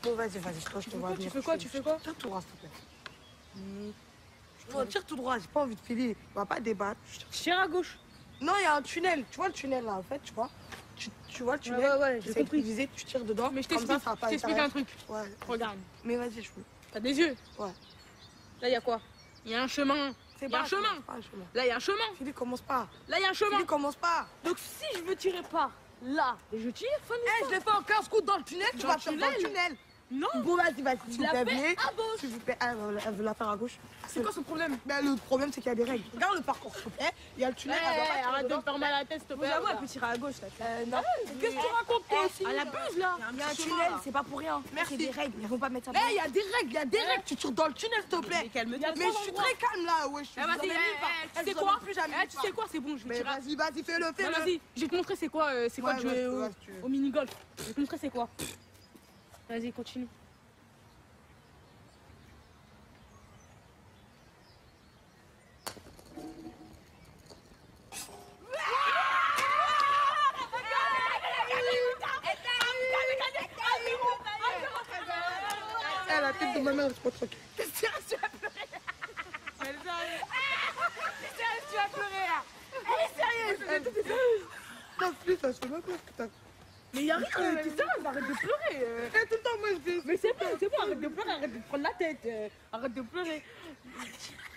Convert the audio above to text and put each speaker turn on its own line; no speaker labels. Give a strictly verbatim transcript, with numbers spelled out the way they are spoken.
Bon, vas-y, vas-y, je, je te vois venir.
Tu fais quoi? Tu fais quoi?
Tire tout droit, s'il te plaît. Mmh. Non, tire tout droit, j'ai pas envie de filer. On va pas débattre.
Je tire à gauche.
Non, il y a un tunnel. Tu vois le tunnel là, en fait, tu vois? Tu, tu vois le tunnel?
Ouais, ouais, ouais, j'ai compris.
Viser, tu tires dedans.
Mais je t'explique, je t'explique un truc.
Ouais.
Regarde.
Mais vas-y, je veux.
T'as des yeux?
Ouais.
Là, il y a quoi? Il y a un chemin. Il y a un chemin.
Pas un chemin.
Là, il y a un chemin.
Philippe, commence pas.
Là, il y a un chemin.
Philippe, commence pas.
Donc, si je veux tirer par là, et je tire, fin de
Eh, je l'ai fait en quinze coups dans le tunnel, tu vas faire dans le tunnel.
Non.
Bon, vas-y, vas-y.
Tu l'as fait à gauche.
Tu veux faire... Elle veut- elle veut la faire à gauche.
C'est quoi son problème?
Ben, le problème, c'est qu'il y a des règles. Regarde le parcours, s'il te plaît. Il y a le tunnel.
Eh,
elle doit pas tirer
arrête de
dedans.
me faire mal à la tête, s'il te plaît.
J'avoue, elle peut tirer à gauche là.
Euh, non.
Qu'est-ce que tu racontes toi aussi?
Elle abuse là. Il y a un tunnel, c'est pas pour rien.
Merci.
C'est des règles, ils vont pas mettre ça.
Eh, il y a des règles, il y a des règles. Tu tires dans le tunnel, s'il te plaît.
Mais calme-toi.
Mais je suis très calme là, ouais. Je suis
Eh, vas-y,
jamais
eh,
nulle part.
eh,
Elle
tu sais
vous
quoi?
emmène plus jamais
Eh,
nulle
tu
part.
sais quoi? C'est bon, je vais
Mais
tirer. à-
vas-y, vas-y, fais-le,
Non,
fais-le.
vas-y, je vais te montrer c'est quoi, euh, c'est quoi
Ouais,
de jouer
ouais,
au,
ouais, si tu veux.
au mini-golf. Je vais te montrer c'est quoi. Vas-y, continue.
Eh, la tête de ma mère, c'est pas trop.
T'es sérieux, tu vas pleurer? Elle est sérieuse. T'es sérieux, tu vas pleurer là? Elle est sérieuse.
Non, plus, ça se fait même pas ce que t'as.
Mais y'a rien, t'es sérieuse, arrête de pleurer. euh.
Eh, tout le temps, moi, je dis.
Mais c'est bon, c'est bon, arrête de pleurer, arrête de te prendre la tête. euh, Arrête de pleurer.